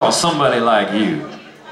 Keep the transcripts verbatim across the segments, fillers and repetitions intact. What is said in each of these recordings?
Or somebody like you.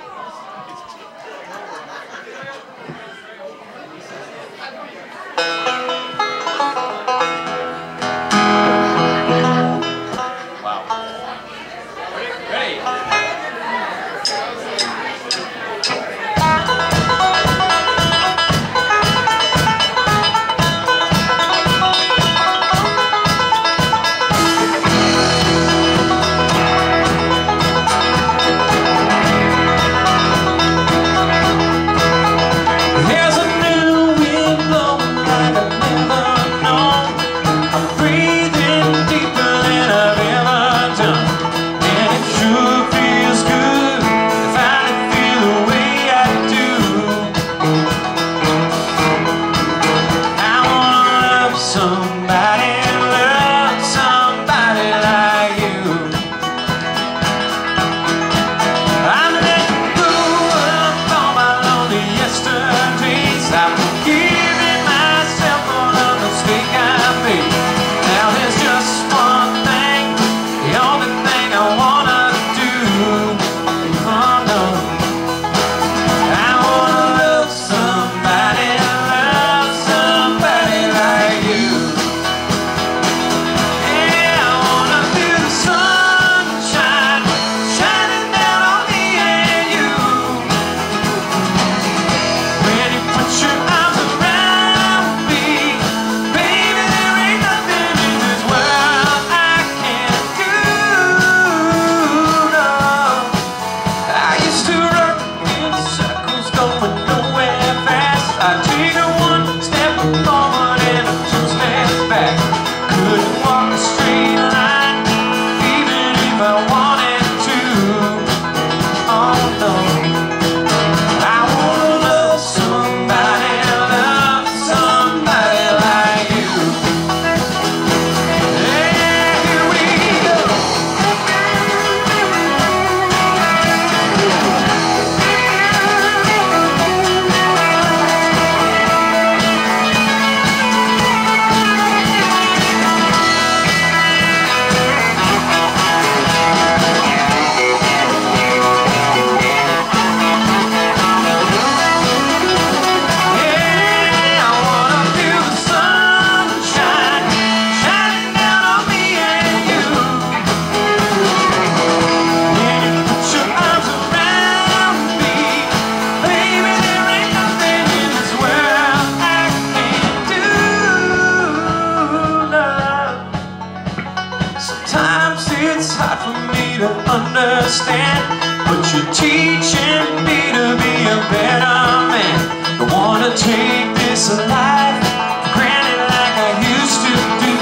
It's hard for me to understand, but you're teaching me to be a better man. I wanna take this life for granted like I used to do.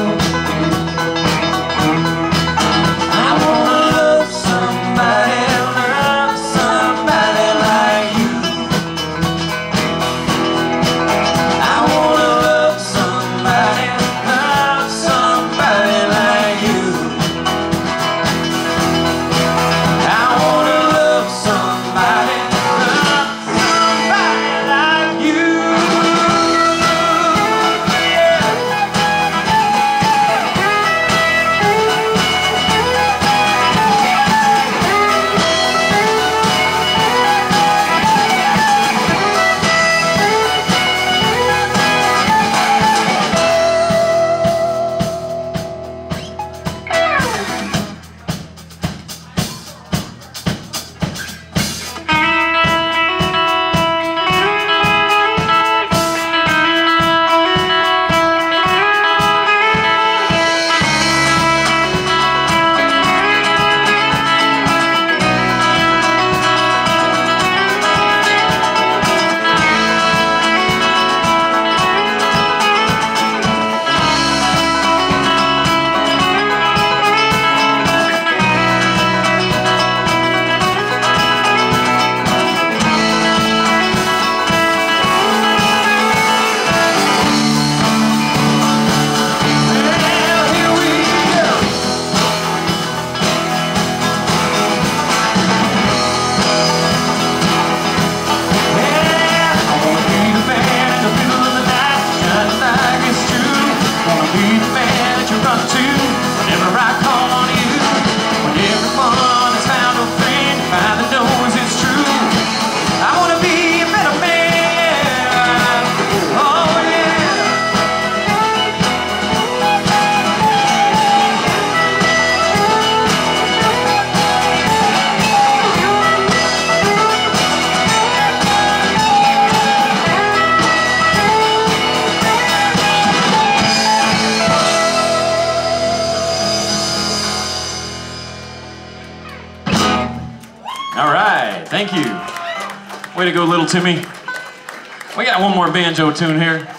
I wanna love somebody, love somebody like you. I wanna love somebody, love somebody like you. Somebody, love somebody like you. All right, thank you. Way to go, little Timmy. We got one more banjo tune here.